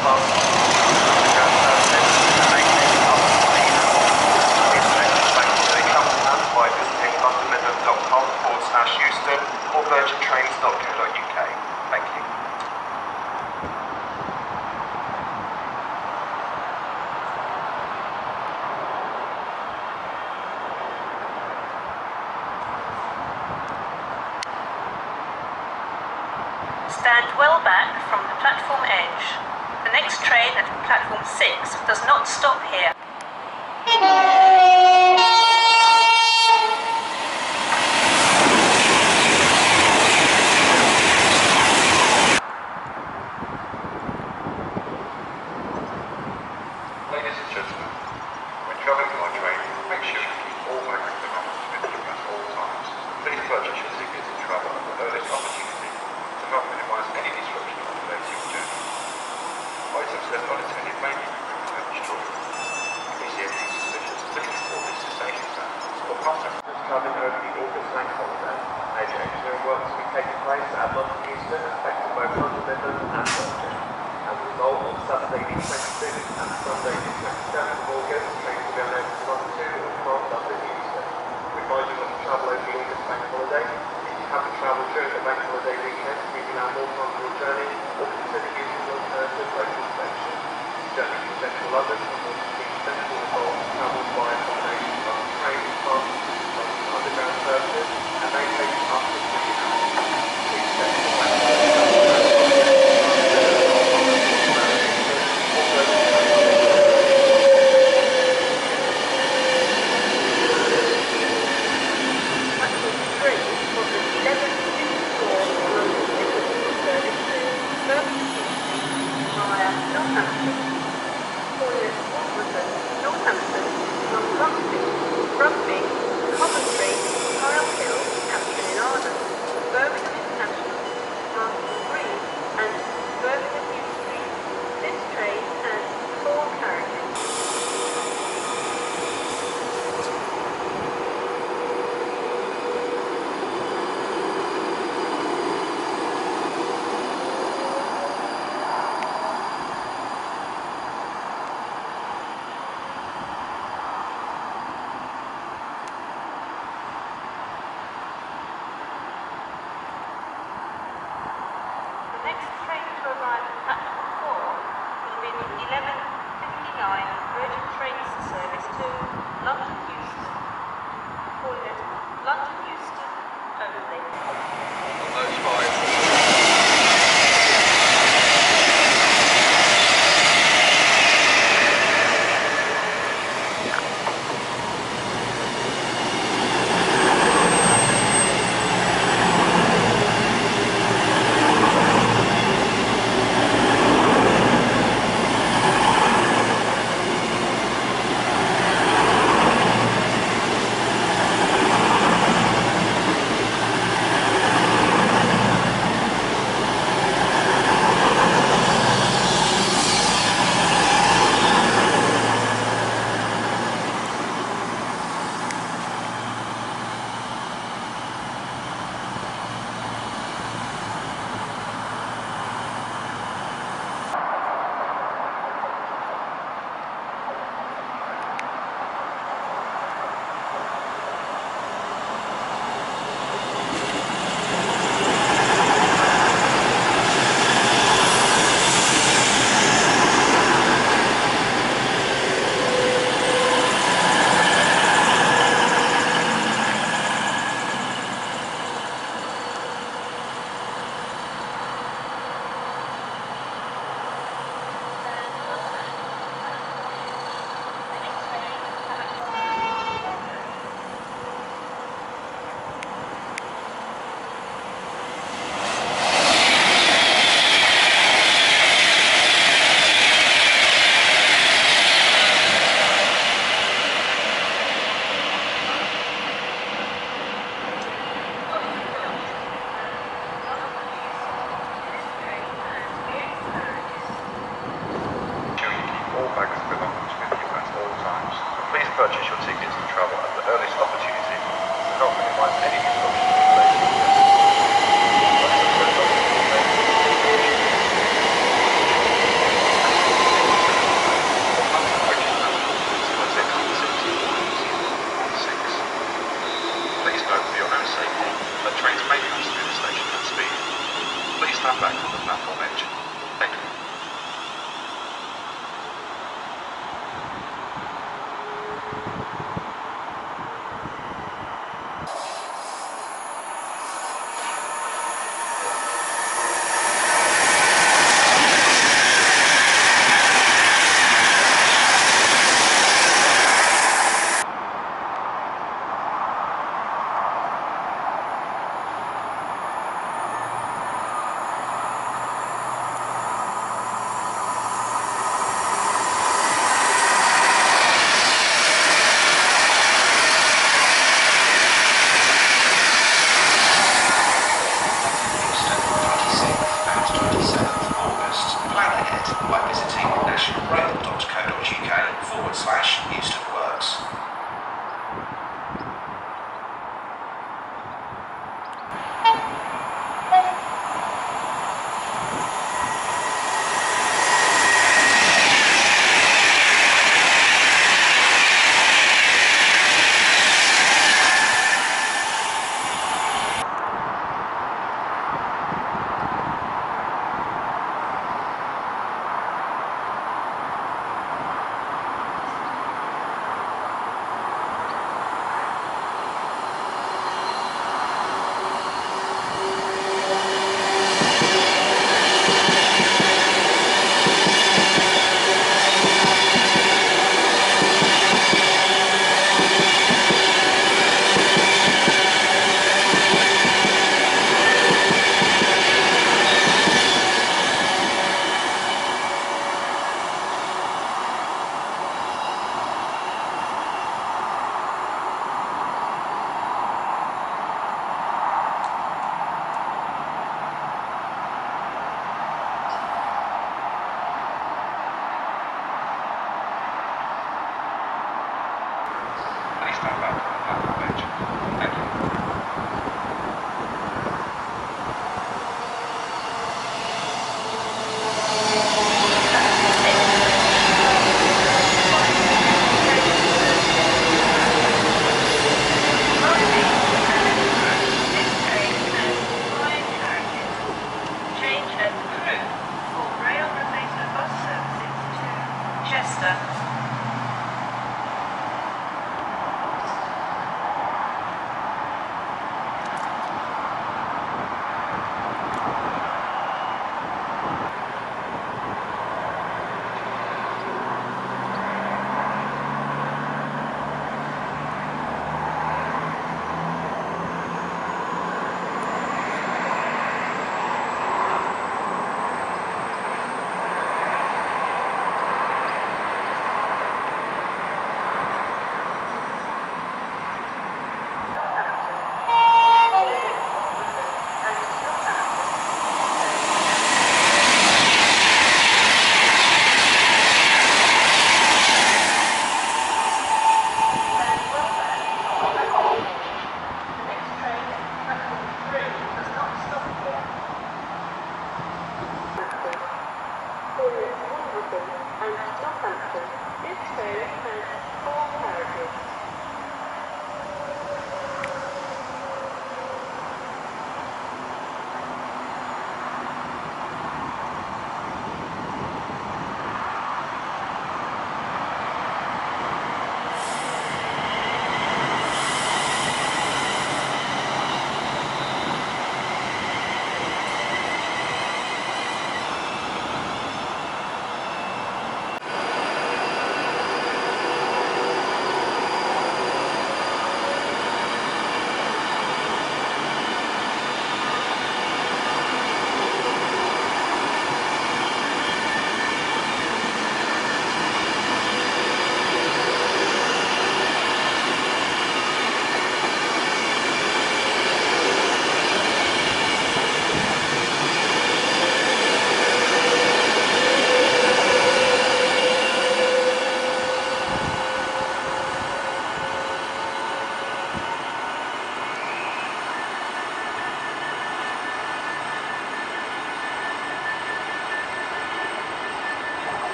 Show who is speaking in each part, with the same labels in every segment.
Speaker 1: Houston or virgintrains.co.uk. Thank you.
Speaker 2: Stand well back from the platform edge. The next train at platform 6 does not stop here.
Speaker 3: Ladies and gentlemen, when travelling by train, make sure you keep all baggage belongings with you at all times. Please purchase your tickets and travel at the earliest opportunity to help minimise any disruption on the day of your journey. Items left unattended may be removed and destroyed. If you see anything suspicious, please report this to station staff or contact us. Travelling over the August bank holiday, major engineering works will be taking place at London Midland, affecting both London Midland and Virgin. As a result, on Saturday the 26th and Sunday the 27th of August, trains will be unable to run to or from London Euston. We advise you not to travel over the August bank holiday. If you haven't travelled during the bank holiday weekend, please allow more time for your journey or consider using the alternative local station. Journey from central London to Milton Keynes Central involves travel by a combination of trains, buses, underground services, and may take up to 3 hours. Please check the bank holiday.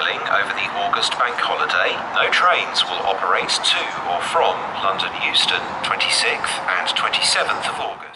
Speaker 4: travelling over the August bank holiday, no trains will operate to or from London Euston 26th and 27th of August.